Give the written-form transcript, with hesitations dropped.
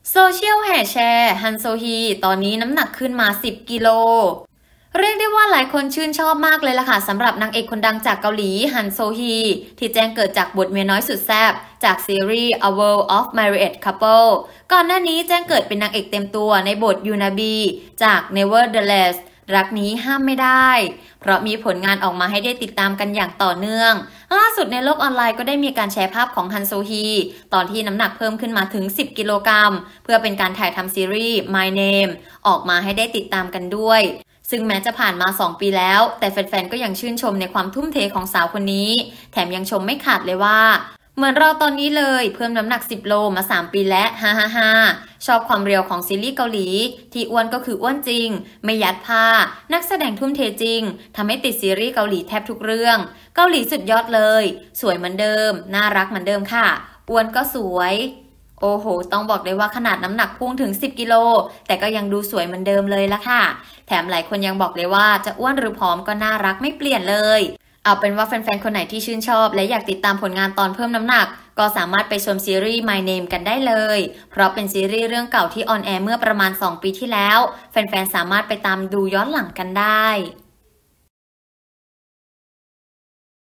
โซเชียลแห่แชร์ฮันโซฮีตอนนี้น้ำหนักขึ้นมา10กิโลเรียกได้ว่าหลายคนชื่นชอบมากเลยล่ะค่ะสำหรับนางเอกคนดังจากเกาหลีฮันโซฮีที่แจ้งเกิดจากบทเมียน้อยสุดแซ่บจากซีรีส์ A World of Married Couple ก่อนหน้านี้แจ้งเกิดเป็นนางเอกเต็มตัวในบทยูนาบีจาก Nevertheless รักนี้ห้ามไม่ได้เพราะมีผลงานออกมาให้ได้ติดตามกันอย่างต่อเนื่องล่าสุดในโลกออนไลน์ก็ได้มีการแชร์ภาพของฮันโซฮีตอนที่น้ำหนักเพิ่มขึ้นมาถึง10กิโลกรัมเพื่อเป็นการถ่ายทำซีรีส์ My Name ออกมาให้ได้ติดตามกันด้วยซึ่งแม้จะผ่านมา2ปีแล้วแต่แฟนๆก็ยังชื่นชมในความทุ่มเทของสาวคนนี้แถมยังชมไม่ขาดเลยว่าเหมือนเราตอนนี้เลยเพิ่มน้ำหนัก10โลมา3ปีแล้วฮ่าฮ่าฮ่าชอบความเรียวของซีรีส์เกาหลีที่อ้วนก็คืออ้วนจริงไม่ยัดผ้านักแสดงทุ่มเทจริงทำให้ติดซีรีส์เกาหลีแทบทุกเรื่องเกาหลีสุดยอดเลยสวยเหมือนเดิมน่ารักเหมือนเดิมค่ะอ้วนก็สวยโอ้โหต้องบอกเลยว่าขนาดน้ำหนักพุ่งถึง10กิโลแต่ก็ยังดูสวยเหมือนเดิมเลยละค่ะแถมหลายคนยังบอกเลยว่าจะอ้วนหรือผอมก็น่ารักไม่เปลี่ยนเลยเอาเป็นว่าแฟนๆคนไหนที่ชื่นชอบและอยากติดตามผลงานตอนเพิ่มน้ำหนักก็สามารถไปชมซีรีส์ My Name กันได้เลยเพราะเป็นซีรีส์เรื่องเก่าที่ออนแอร์เมื่อประมาณ2ปีที่แล้วแฟนๆสามารถไปตามดูย้อนหลังกันได้